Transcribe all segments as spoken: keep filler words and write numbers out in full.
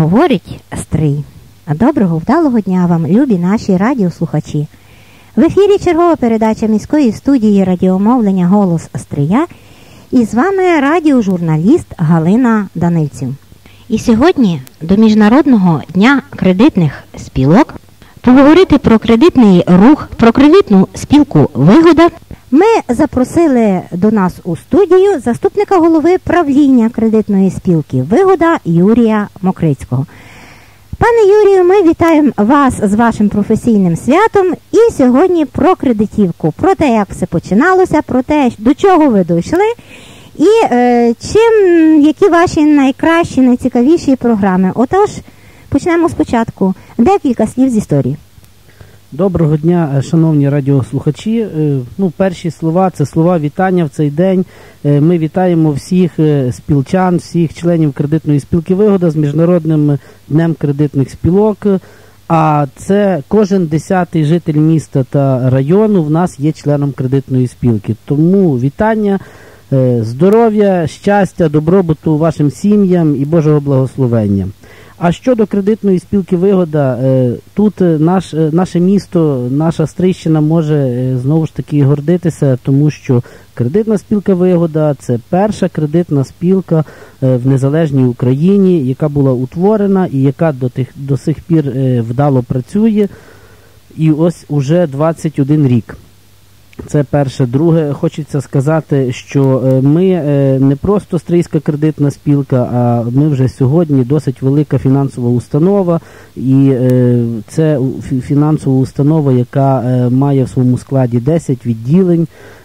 говорить Стрий. Доброго, вдалого дня вам, любі наші радіослухачі. В ефірі чергова передача міської студії радіомовлення «Голос Стрия» і з вами радіожурналіст Галина Данильців. І сьогодні до Міжнародного дня кредитних спілок поговорити про кредитний рух, про кредитну спілку «Вигода» ми запросили до нас у студію заступника голови правління кредитної спілки «Вигода» Юрія Мокрицького. Пане Юрію, ми вітаємо вас з вашим професійним святом і сьогодні про кредитівку, про те, як все починалося, про те, до чого ви дійшли і е, чим, які ваші найкращі, найцікавіші програми. Отож, почнемо спочатку. Декілька слів з історії. Доброго дня, шановні радіослухачі. Ну, перші слова – це слова вітання в цей день. Ми вітаємо всіх спілчан, всіх членів кредитної спілки «Вигода» з Міжнародним днем кредитних спілок. А це кожен десятий житель міста та району в нас є членом кредитної спілки. Тому вітання, здоров'я, щастя, добробуту вашим сім'ям і Божого благословення. А щодо кредитної спілки «Вигода», тут наш, наше місто, наша Стрийщина може знову ж таки гордитися, тому що кредитна спілка «Вигода» – це перша кредитна спілка в незалежній Україні, яка була утворена і яка до, тих, до сих пір вдало працює. І ось уже двадцять один рік. Це перше. Друге, хочеться сказати, що ми не просто Стрийська кредитна спілка, а ми вже сьогодні досить велика фінансова установа, і це фінансова установа, яка має в своєму складі десять відділень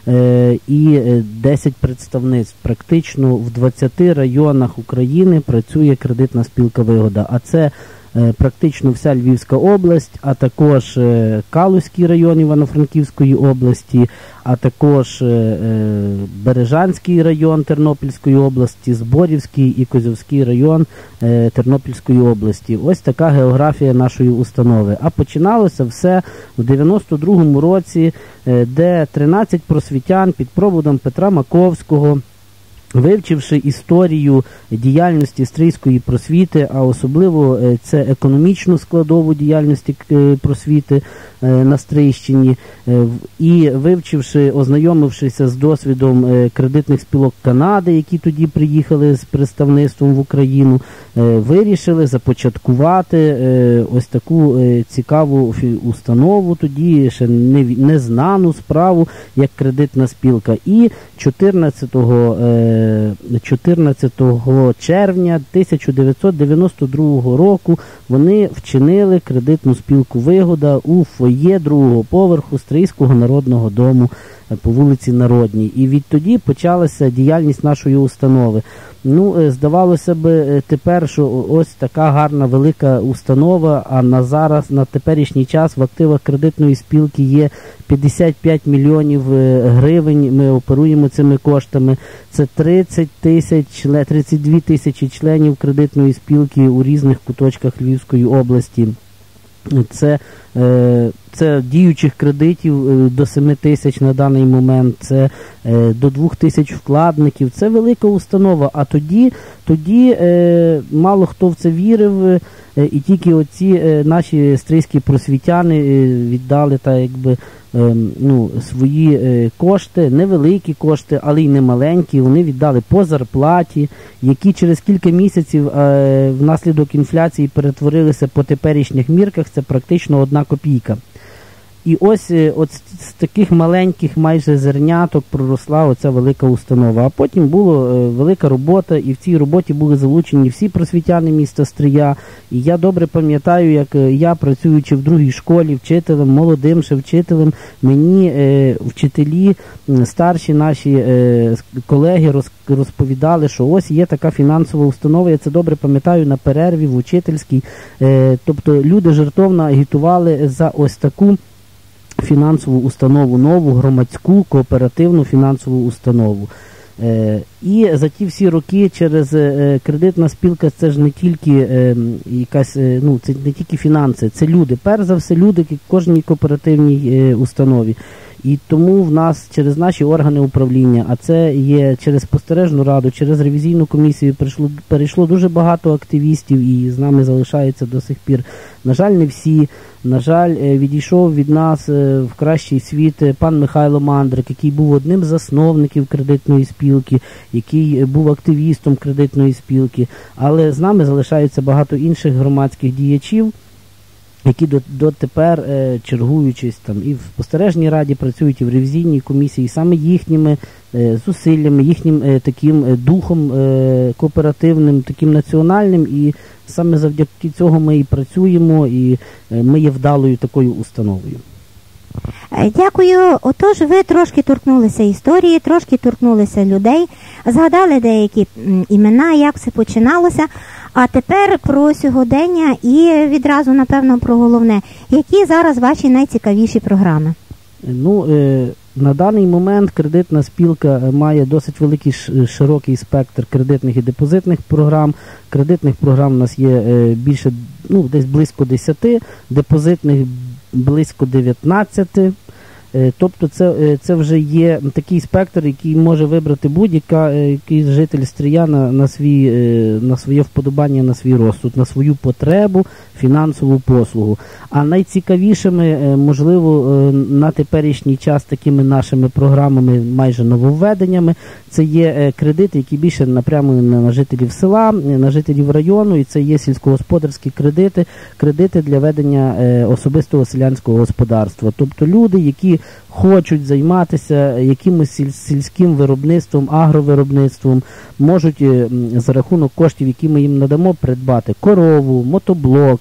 і десять представництв. Практично в двадцяти районах України працює кредитна спілка «Вигода», а це практично вся Львівська область, а також Калузький район Івано-Франківської області, а також Бережанський район Тернопільської області, Зборівський і Козівський район Тернопільської області. Ось така географія нашої установи. А починалося все в дев'яносто другому році, де тринадцять просвітян під проводом Петра Маковського, вивчивши історію діяльності стрийської просвіти, а особливо це економічну складову діяльності просвіти на Стрийщині, і вивчивши, ознайомившися з досвідом кредитних спілок Канади, які тоді приїхали з представництвом в Україну, вирішили започаткувати ось таку цікаву установу, тоді ще незнану справу, як кредитна спілка. І чотирнадцятого червня тисяча дев'ятсот дев'яносто другого року вони вчинили кредитну спілку «Вигода» у фоє другого поверху Стрийського народного дому по вулиці Народній. І відтоді почалася діяльність нашої установи. Ну, здавалося б, тепер, що ось така гарна велика установа, а на зараз, на теперішній час в активах кредитної спілки є п'ятдесят п'ять мільйонів гривень, ми оперуємо цими коштами. Це тридцять тисяч, тридцять дві тисячі членів кредитної спілки у різних куточках Львівської області. Це, це діючих кредитів до семи тисяч на даний момент, це до двох тисяч вкладників, це велика установа. А тоді, тоді мало хто в це вірив, і тільки оці наші стрийські просвітяни віддали та якби ну, свої кошти, невеликі кошти, але й не маленькі, вони віддали по зарплаті, які через кілька місяців внаслідок інфляції перетворилися по теперішніх мірках, це практично одна копійка. І ось от з таких маленьких майже зерняток проросла оця велика установа. А потім була велика робота, і в цій роботі були залучені всі просвітяни міста Стрия. І я добре пам'ятаю, як я, працюючи в другій школі, вчителем, молодим ще вчителем, мені е, вчителі, старші наші е, колеги роз, розповідали, що ось є така фінансова установа, я це добре пам'ятаю, на перерві в учительській. Е, тобто люди жертовно агітували за ось таку фінансову установу, нову, громадську, кооперативну фінансову установу. Е, і за ті всі роки через е, кредитна спілка це ж не тільки е, якась, е, ну, це не тільки фінанси, це люди. Перш за все люди в кожній кооперативній е, установі. І тому в нас через наші органи управління, а це є через спостережну раду, через ревізійну комісію перейшло, перейшло дуже багато активістів і з нами залишаються до сих пір. На жаль, не всі. На жаль, відійшов від нас в кращий світ пан Михайло Мандрик, який був одним з засновників кредитної спілки, який був активістом кредитної спілки. Але з нами залишаються багато інших громадських діячів, які дотепер, е, чергуючись там і в спостережній раді працюють, і в ревізійній комісії, саме їхніми е, зусиллями, їхнім е, таким е, духом е, кооперативним, таким національним, і саме завдяки цього ми і працюємо, і е, ми є вдалою такою установою. Дякую. Отож, ви трошки торкнулися історії, трошки торкнулися людей, згадали деякі імена, як все починалося. А тепер про сьогодення і відразу, напевно, про головне. Які зараз ваші найцікавіші програми? Ну, е, на даний момент кредитна спілка має досить великий широкий спектр кредитних і депозитних програм. Кредитних програм у нас є е, більше, ну, десь близько десяти, депозитних близько дев'ятнадцяти. Тобто це, це вже є такий спектр, який може вибрати будь-який житель Стрия на, на, свій, на своє вподобання, на свій розсуд, на свою потребу, фінансову послугу. А найцікавішими, можливо, на теперішній час такими нашими програмами, майже нововведеннями, це є кредити, які більше напрямлені на жителів села, на жителів району, і це є сільськогосподарські кредити, кредити для ведення особистого селянського господарства. Тобто люди, які хочуть займатися якимось сільським виробництвом, агровиробництвом, можуть за рахунок коштів, які ми їм надамо, придбати корову, мотоблок,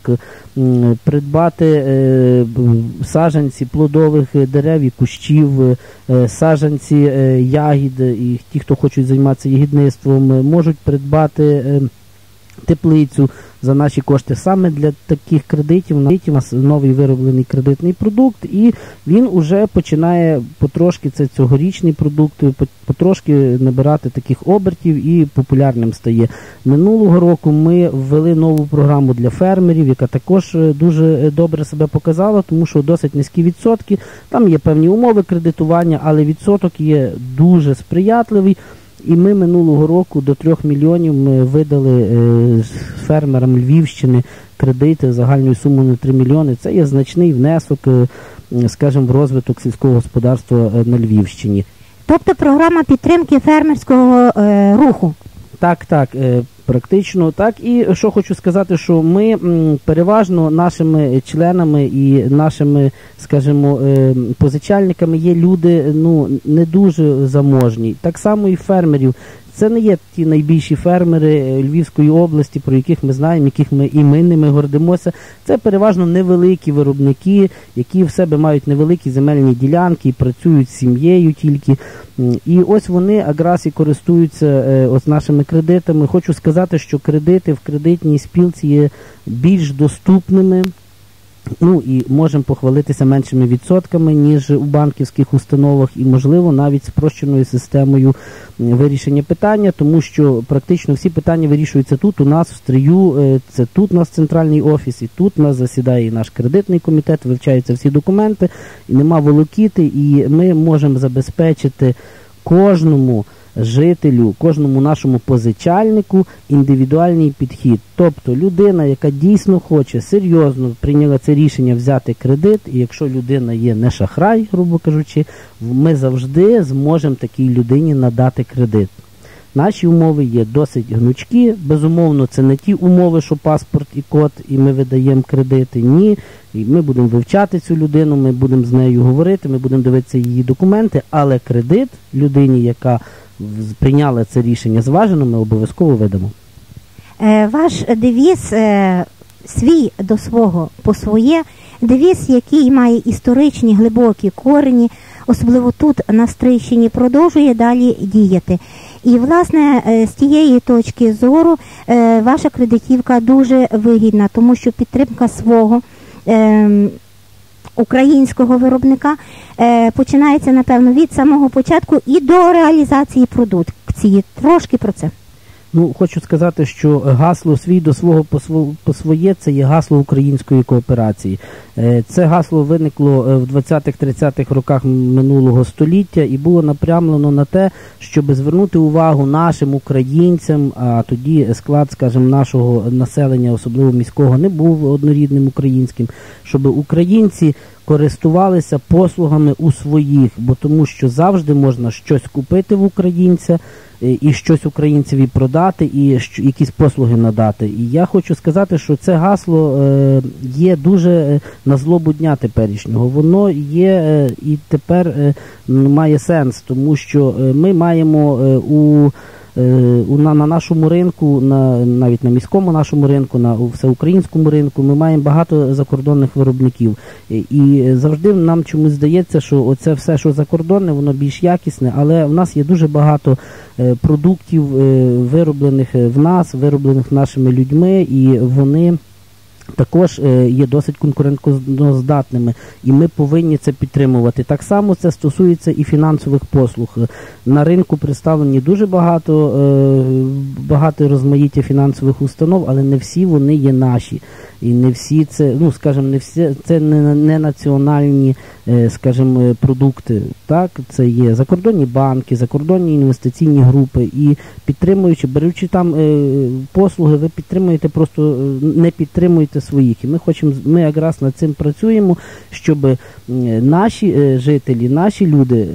придбати е, саджанці плодових дерев і кущів, е, саджанці е, ягід, і ті, хто хочуть займатися ягідництвом, можуть придбати е, теплицю за наші кошти. Саме для таких кредитів у нас новий вироблений кредитний продукт, і він уже починає потрошки, це цьогорічний продукт, потрошки набирати таких обертів і популярним стає. Минулого року ми ввели нову програму для фермерів, яка також дуже добре себе показала, тому що досить низькі відсотки, там є певні умови кредитування, але відсоток є дуже сприятливий. І ми минулого року до трьох мільйонів ми видали е, фермерам Львівщини кредити загальною сумою на три мільйони. Це є значний внесок, е, скажімо, в розвиток сільського господарства на Львівщині. Тобто програма підтримки фермерського е, руху? Так, так, е, практично так. І що хочу сказати, що ми м, переважно нашими членами і нашими, скажімо, е, позичальниками є люди, ну, не дуже заможні. Так само і фермерів. Це не є ті найбільші фермери Львівської області, про яких ми знаємо, яких ми і ми ними гордимося. Це переважно невеликі виробники, які в себе мають невеликі земельні ділянки і працюють з сім'єю тільки. І ось вони якраз і користуються е, ось нашими кредитами. Хочу сказати, що кредити в кредитній спілці є більш доступними. Ну і можемо похвалитися меншими відсотками, ніж у банківських установах, і, можливо, навіть спрощеною системою вирішення питання, тому що практично всі питання вирішуються тут, у нас в Стрию, це тут у нас центральний офіс, і тут у нас засідає і наш кредитний комітет, вивчаються всі документи, і нема волокіти, і ми можемо забезпечити кожному жителю, кожному нашому позичальнику індивідуальний підхід. Тобто людина, яка дійсно хоче, серйозно прийняла це рішення взяти кредит, і якщо людина є не шахрай, грубо кажучи, ми завжди зможемо такій людині надати кредит. Наші умови є досить гнучкі, безумовно, це не ті умови, що паспорт і код, і ми видаємо кредити, ні. І ми будемо вивчати цю людину, ми будемо з нею говорити, ми будемо дивитися її документи, але кредит людині, яка прийняла це рішення зважено, ми обов'язково видамо. Е, ваш девіз е, свій до свого по своє, девіз, який має історичні глибокі корені, особливо тут на Стрийщині, продовжує далі діяти. І, власне, з тієї точки зору е, ваша кредитівка дуже вигідна, тому що підтримка свого е, українського виробника е, починається, напевно, від самого початку і до реалізації продукції. Трошки про це. Ну, хочу сказати, що гасло «свій до свого по своє» – це є гасло української кооперації. Це гасло виникло в двадцятих-тридцятих роках минулого століття і було напрямлено на те, щоб звернути увагу нашим українцям, а тоді склад, скажімо, нашого населення, особливо міського, не був однорідним українським, щоб українці користувалися послугами у своїх, бо тому що завжди можна щось купити в українця, і щось українцеві продати, і якісь послуги надати. І я хочу сказати, що це гасло е, є дуже на злобу дня теперішнього. Воно є е, і тепер е, має сенс, тому що е, ми маємо е, у У, на, на нашому ринку, на, навіть на міському нашому ринку, на всеукраїнському ринку, ми маємо багато закордонних виробників. І, і завжди нам чомусь здається, що оце все, що закордонне, воно більш якісне, але в нас є дуже багато е, продуктів, е, вироблених в нас, вироблених нашими людьми, і вони також є досить конкурентоздатними, і ми повинні це підтримувати. Так само це стосується і фінансових послуг. На ринку представлені дуже багато, багато розмаїття фінансових установ, але не всі вони є наші. І не всі це, ну, скажімо, не всі це не, не національні, скажімо, продукти. Так, це є закордонні банки, закордонні інвестиційні групи, і підтримуючи, беручи там послуги, ви підтримуєте, просто не підтримуєте своїх. І ми хочемо, ми якраз над цим працюємо, щоб наші жителі, наші люди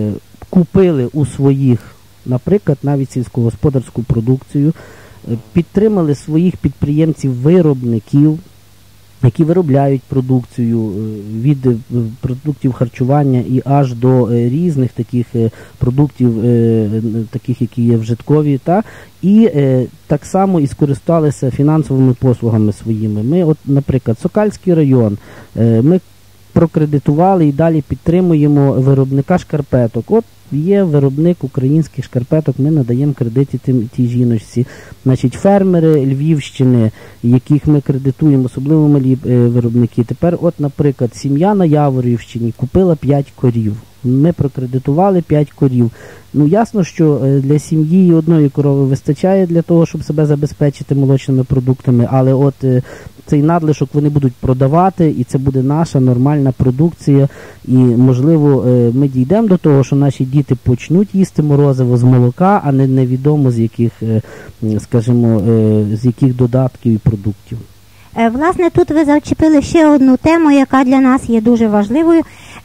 купили у своїх, наприклад, навіть сільськогосподарську продукцію, підтримали своїх підприємців-виробників, які виробляють продукцію від продуктів харчування і аж до різних таких продуктів, таких, які є вжиткові, та, і так само і скористалися фінансовими послугами своїми. Ми, от, наприклад, Сокальський район, ми прокредитували і далі підтримуємо виробника шкарпеток. От є виробник українських шкарпеток, ми надаємо кредити тим, тій жіночці. Значить, фермери Львівщини, яких ми кредитуємо, особливо малі е, виробники. Тепер, от, наприклад, сім'я на Яворівщині купила п'ять корів. Ми прокредитували п'ять корів. Ну, ясно, що для сім'ї одної корови вистачає для того, щоб себе забезпечити молочними продуктами, але от цей надлишок вони будуть продавати, і це буде наша нормальна продукція, і, можливо, ми дійдемо до того, що наші діти почнуть їсти морозиво з молока, а не невідомо з яких, скажімо, з яких додатків і продуктів. Власне, тут ви зачепили ще одну тему, яка для нас є дуже важливою.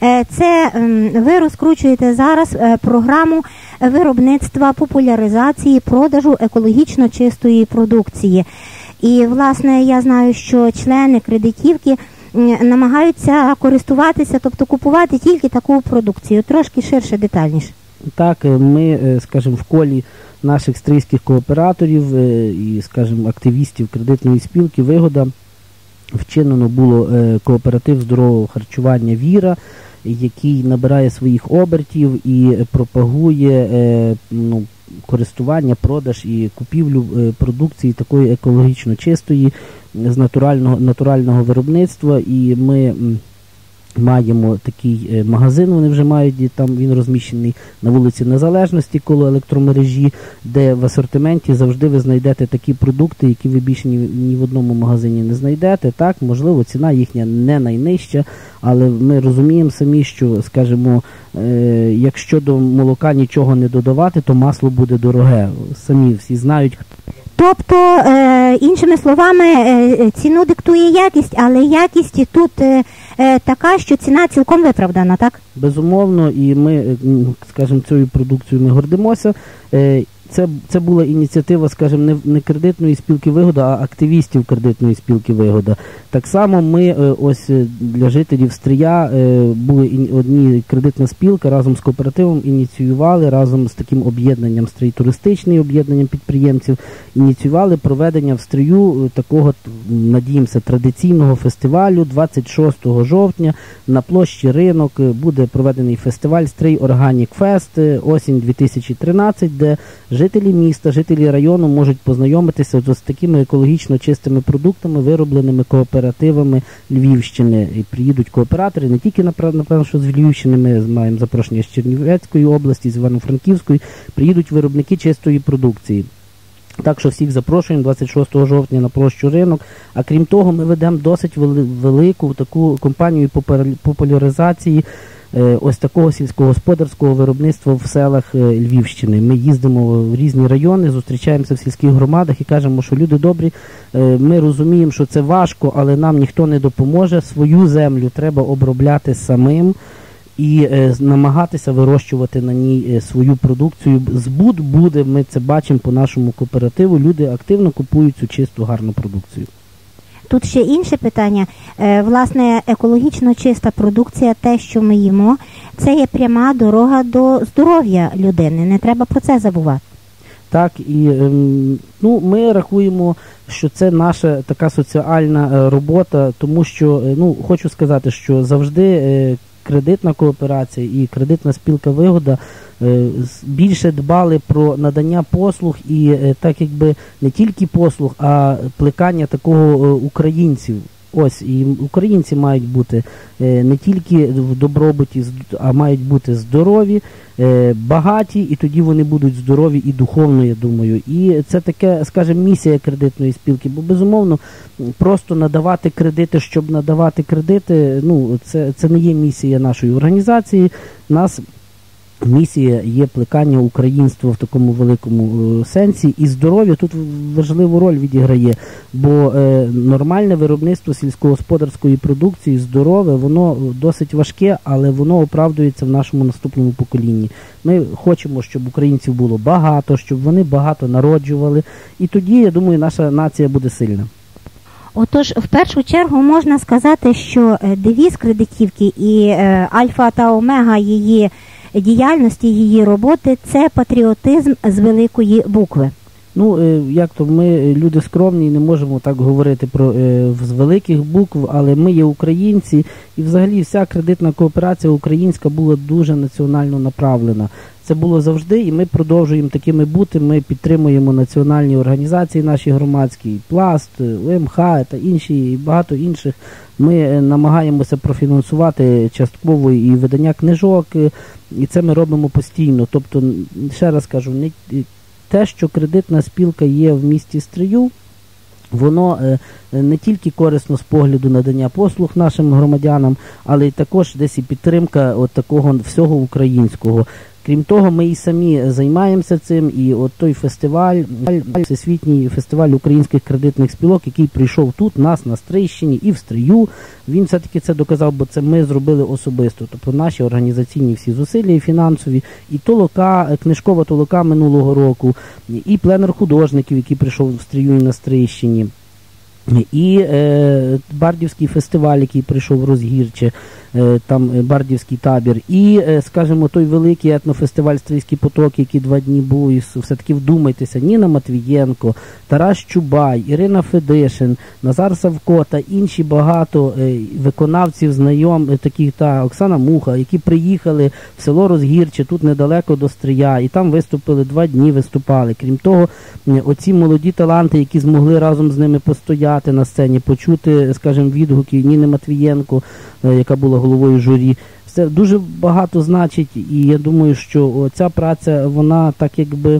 Це ви розкручуєте зараз програму виробництва, популяризації, продажу екологічно чистої продукції. І, власне, я знаю, що члени кредитівки намагаються користуватися, тобто купувати тільки таку продукцію. Трошки ширше, детальніше. Так, ми, скажімо, в колі наших стрийських кооператорів і, скажімо, активістів кредитної спілки «Вигода» вчинено було кооператив здорового харчування «Віра», який набирає своїх обертів і пропагує ну, користування, продаж і купівлю продукції такої екологічно чистої, з натурального, натурального виробництва. І ми маємо такий магазин, вони вже мають, там він розміщений на вулиці Незалежності коло електромережі, де в асортименті завжди ви знайдете такі продукти, які ви більше ні, ні в одному магазині не знайдете. Так, можливо, ціна їхня не найнижча, але ми розуміємо самі, що, скажімо, е, якщо до молока нічого не додавати, то масло буде дороге. Самі всі знають. Тобто, е, іншими словами, е, ціну диктує якість, але якість тут е, е, така, що ціна цілком виправдана, так? Безумовно, і ми, скажімо, цією продукцією ми гордимося. Е, Це, це була ініціатива, скажімо, не, не кредитної спілки «Вигода», а активістів кредитної спілки «Вигода». Так само ми, ось для жителів Стрия, були одні кредитна спілка, разом з кооперативом ініціювали, разом з таким об'єднанням «Стрий туристичний», об'єднанням підприємців, ініціювали проведення в Стрию такого, надіємося, традиційного фестивалю. Двадцять шостого жовтня на площі Ринок буде проведений фестиваль «Стрий Органік Фест» осінь дві тисячі тринадцять, де жителі міста, жителі району можуть познайомитися з такими екологічно чистими продуктами, виробленими кооперативами Львівщини. І приїдуть кооператори не тільки, напевно, що з Львівщини, ми маємо запрошення з Чернівецької області, з Івано-Франківської, приїдуть виробники чистої продукції. Так що всіх запрошуємо двадцять шостого жовтня на площу Ринок. А крім того, ми ведемо досить вели- велику таку кампанію популяризації е, ось такого сільськогосподарського виробництва в селах е, Львівщини. Ми їздимо в різні райони, зустрічаємося в сільських громадах і кажемо, що люди добрі, е, ми розуміємо, що це важко, але нам ніхто не допоможе. Свою землю треба обробляти самим і е, намагатися вирощувати на ній е, свою продукцію. Збут буде, ми це бачимо по нашому кооперативу, люди активно купують цю чисту, гарну продукцію. Тут ще інше питання. Е, власне, екологічно чиста продукція, те, що ми їмо, це є пряма дорога до здоров'я людини. Не треба про це забувати. Так, і ем, ну, ми рахуємо, що це наша така соціальна е, робота, тому що, е, ну, хочу сказати, що завжди е, кредитна кооперація і кредитна спілка «Вигода» е, більше дбали про надання послуг і е, так якби не тільки послуг, а плекання такого е, українців. Ось, і українці мають бути е, не тільки в добробуті, а мають бути здорові, е, багаті, і тоді вони будуть здорові і духовно, я думаю. І це таке, скажімо, місія кредитної спілки, бо, безумовно, просто надавати кредити, щоб надавати кредити, ну, це, це не є місія нашої організації. Нас місія є плекання українства в такому великому е, сенсі, і здоров'я тут важливу роль відіграє, бо е, нормальне виробництво сільськогосподарської продукції, здорове, воно досить важке, але воно оправдується в нашому наступному поколінні. Ми хочемо, щоб українців було багато, щоб вони багато народжували, і тоді, я думаю, наша нація буде сильна. Отож, в першу чергу можна сказати, що девіз кредитівки і е, альфа та омега її діяльності, її роботи – це патріотизм з великої букви. Ну, як то, ми люди скромні, не можемо так говорити про з великих букв, але ми є українці, і взагалі вся кредитна кооперація українська була дуже національно направлена. Це було завжди, і ми продовжуємо такими бути. Ми підтримуємо національні організації наші громадські, Пласт, УМХ та інші, і багато інших. Ми намагаємося профінансувати частково і видання книжок, і це ми робимо постійно. Тобто, ще раз кажу, не те, що кредитна спілка є в місті Стрию, воно не тільки корисно з погляду надання послуг нашим громадянам, але й також десь і підтримка от такого всього українського. Крім того, ми і самі займаємося цим, і от той фестиваль, всесвітній фестиваль українських кредитних спілок, який прийшов тут, нас, на Стрийщині і в Стрию, він все-таки це доказав, бо це ми зробили особисто. Тобто наші організаційні всі зусилля і фінансові, і толока, книжкова толока минулого року, і пленер художників, який прийшов в Стрию і на Стрийщині, і е, Бардівський фестиваль, який прийшов в Розгірче, е, там Бардівський табір, і, е, скажімо, той великий етнофестиваль «Стрийські потоки», який два дні був, і все-таки вдумайтеся, Ніна Матвієнко, Тарас Чубай, Ірина Федишин, Назар Савко та інші багато е, виконавців, знайом, е, таких, та Оксана Муха, які приїхали в село Розгірче, тут недалеко до Стрия, і там виступили, два дні виступали. Крім того, е, оці молоді таланти, які змогли разом з ними постояти на сцені, почути, скажімо, відгуки Ніни Матвієнко, яка була головою журі. Це дуже багато значить, і я думаю, що ця праця, вона так якби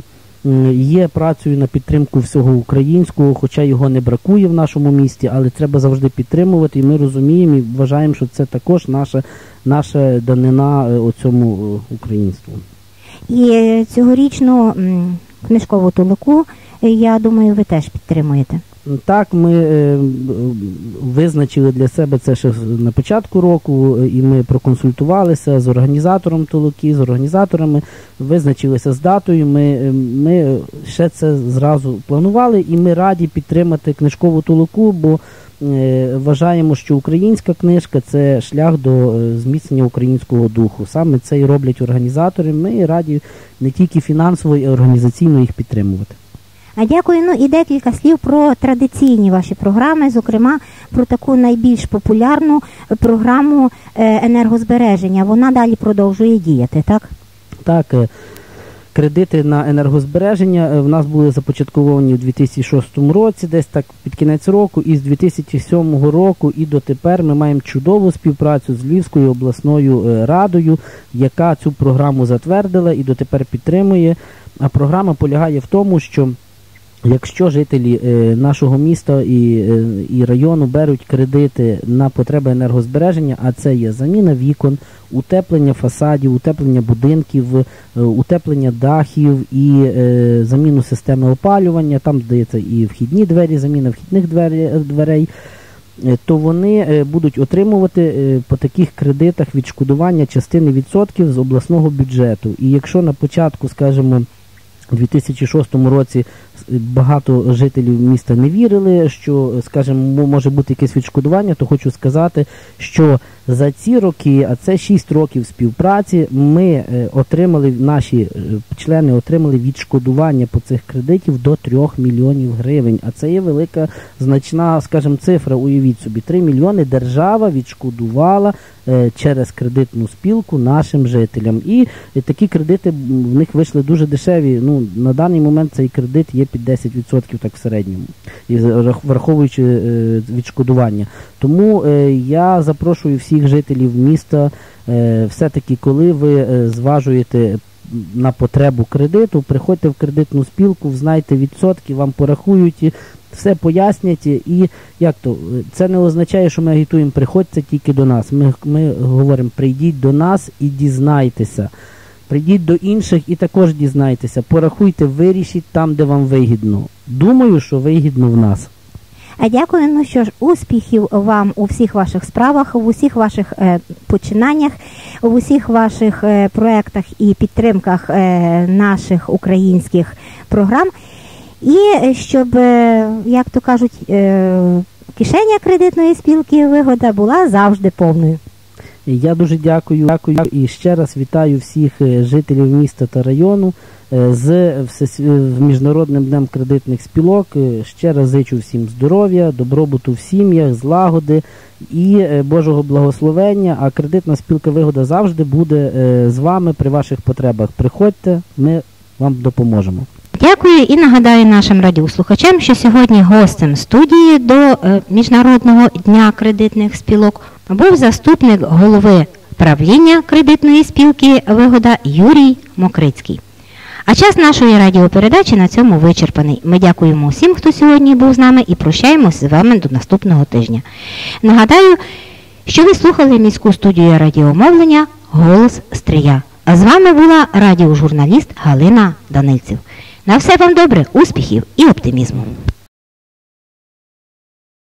є працею на підтримку всього українського, хоча його не бракує в нашому місті, але треба завжди підтримувати, і ми розуміємо і вважаємо, що це також наша, наша данина оцьому українству. І цьогорічну книжкову толоку, я думаю, ви теж підтримуєте. Так, ми е, визначили для себе це ще на початку року, і ми проконсультувалися з організатором толоки, з організаторами, визначилися з датою, ми, ми ще це зразу планували, і ми раді підтримати книжкову толоку, бо е, вважаємо, що українська книжка – це шлях до зміцнення українського духу. Саме це і роблять організатори, ми раді не тільки фінансово, і організаційно їх підтримувати. А дякую. Ну і декілька слів про традиційні ваші програми, зокрема про таку найбільш популярну програму енергозбереження. Вона далі продовжує діяти, так? Так. Кредити на енергозбереження в нас були започатковані у дві тисячі шостому році, десь так під кінець року, і з дві тисячі сьомого року і дотепер ми маємо чудову співпрацю з Львівською обласною радою, яка цю програму затвердила і дотепер підтримує. А програма полягає в тому, що Якщо жителі е, нашого міста і, е, і району беруть кредити на потреби енергозбереження, а це є заміна вікон, утеплення фасадів, утеплення будинків, е, утеплення дахів і е, заміну системи опалювання, там здається і вхідні двері, заміна вхідних двері, дверей, е, то вони е, будуть отримувати е, по таких кредитах відшкодування частини відсотків з обласного бюджету. І якщо на початку, скажімо, у дві тисячі шостому році багато жителів міста не вірили, що, скажімо, може бути якесь відшкодування, то хочу сказати, що за ці роки, а це шість років співпраці, ми отримали, наші члени отримали відшкодування по цих кредитів до трьох мільйонів гривень. А це є велика, значна, скажімо, цифра, уявіть собі, три мільйони держава відшкодувала через кредитну спілку нашим жителям. І такі кредити в них вийшли дуже дешеві. Ну, на даний момент цей кредит є під десять відсотків так в середньому, враховуючи е, відшкодування. Тому е, я запрошую всіх жителів міста, е, все-таки, коли ви е, зважуєте на потребу кредиту, приходьте в кредитну спілку, знайте відсотки, вам порахують, все пояснять. І як то, це не означає, що ми агітуємо, приходьте тільки до нас. Ми, ми говоримо, прийдіть до нас і дізнайтеся. Прийдіть до інших і також дізнайтеся. Порахуйте, вирішіть там, де вам вигідно. Думаю, що вигідно в нас. А дякую, ну що ж, успіхів вам у всіх ваших справах, в усіх ваших е, починаннях, в усіх ваших е, проєктах і підтримках е, наших українських програм. І щоб, е, як то кажуть, е, кишеня кредитної спілки «Вигода» була завжди повною. Я дуже дякую, дякую і ще раз вітаю всіх жителів міста та району з Міжнародним днем кредитних спілок. Ще раз зичу всім здоров'я, добробуту в сім'ях, злагоди і Божого благословення. А кредитна спілка «Вигода» завжди буде з вами при ваших потребах. Приходьте, ми вам допоможемо. Дякую і нагадаю нашим радіослухачам, що сьогодні гостем студії до Міжнародного дня кредитних спілок був заступник голови правління кредитної спілки «Вигода» Юрій Мокрицький. А час нашої радіопередачі на цьому вичерпаний. Ми дякуємо всім, хто сьогодні був з нами, і прощаємося з вами до наступного тижня. Нагадаю, що ви слухали міську студію радіомовлення «Голос Стрия». А з вами була радіожурналіст Галина Данильців. На все вам добре, успіхів і оптимізму.